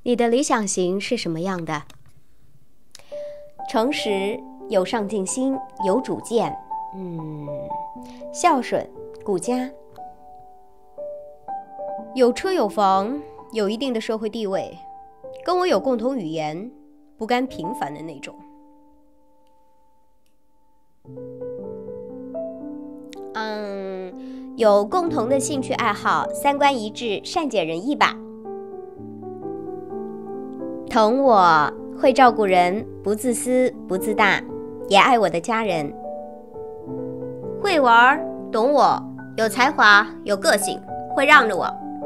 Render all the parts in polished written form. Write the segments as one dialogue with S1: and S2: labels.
S1: 你的理想型是什么样的？诚实，有上进心，有主见，孝顺，顾家。有车有房，有一定的社会地位，跟我有共同语言，不甘平凡的那种。有共同的兴趣爱好，三观一致，善解人意吧。疼我，会照顾人，不自私，不自大，也爱我的家人。会玩，懂我，有才华，有个性，会让着我。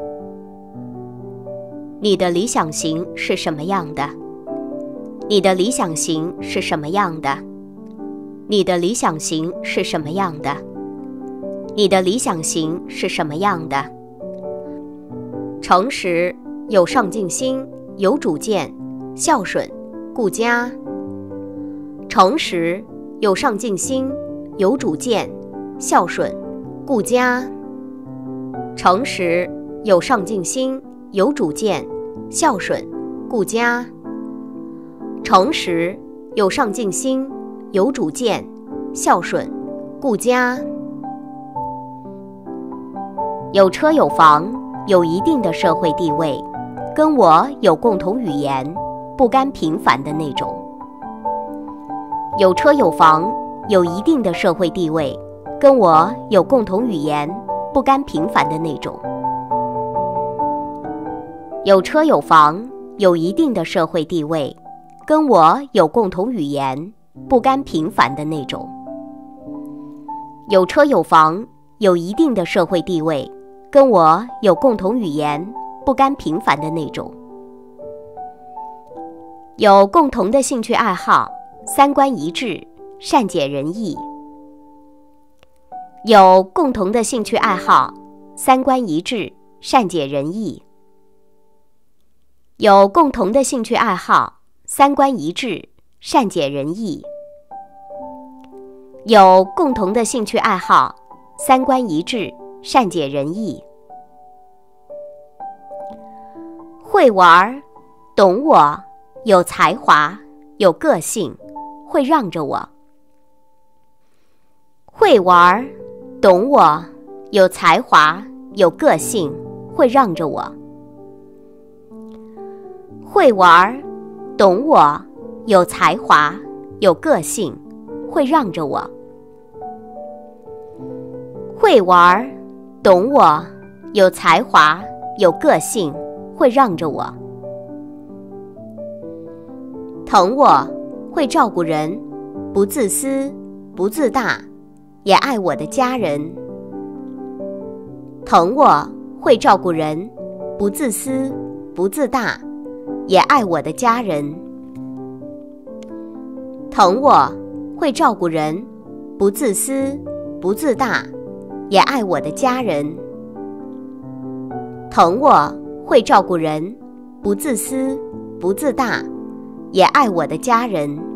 S1: 你的理想型是什么样的？你的理想型是什么样的？你的理想型是什么样的？你的理想型是什么样的？诚实，有上进心，有主见，孝顺，顾家。诚实，有上进心，有主见，孝顺，顾家。诚实，有上进心，有主见，孝顺，顾家。诚实，有上进心，有主见，孝顺，顾家。有车有房，有一定的社会地位，跟我有共同语言，不甘平凡的那种。有车有房，有一定的社会地位，跟我有共同语言，不甘平凡的那种。有车有房，有一定的社会地位，跟我有共同语言，不甘平凡的那种。有车有房，有一定的社会地位，跟我有共同语言，不甘平凡的那种。有共同的兴趣爱好，三观一致，善解人意。有共同的兴趣爱好，三观一致，善解人意。有共同的兴趣爱好，三观一致，善解人意。有共同的兴趣爱好，三观一致，善解人意。会玩，懂我，有才华，有个性，会让着我。会玩，懂我，有才华，有个性，会让着我。会玩，懂我，有才华，有个性，会让着我。会玩，懂我，有才华，有个性，会让着我。疼我，会照顾人，不自私，不自大，也爱我的家人。疼我，会照顾人，不自私，不自大，也爱我的家人。疼我，会照顾人，不自私，不自大，也爱我的家人。疼我，会照顾人，不自私，不自大，也爱我的家人。